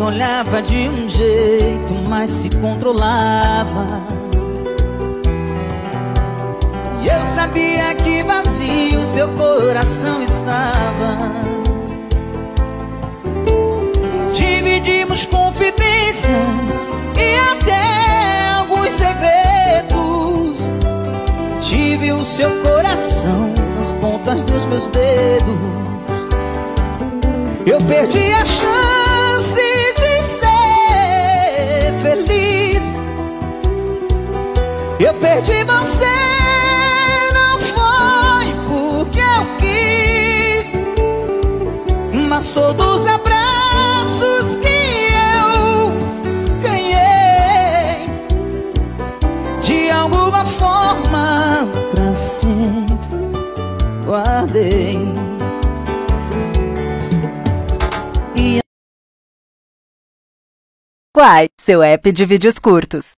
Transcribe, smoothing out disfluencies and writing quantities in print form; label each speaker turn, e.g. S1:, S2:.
S1: olhava de um jeito, mas se controlava. E eu sabia que vazio seu coração estava. Dividimos confidências e até alguns segredos. Tive o seu coração nas pontas dos meus dedos. Eu perdi a chance de ser feliz. Eu perdi você, não foi porque eu quis, mas todos os abraços que eu ganhei, de alguma forma pra sempre guardei.
S2: Quai, seu app de vídeos curtos.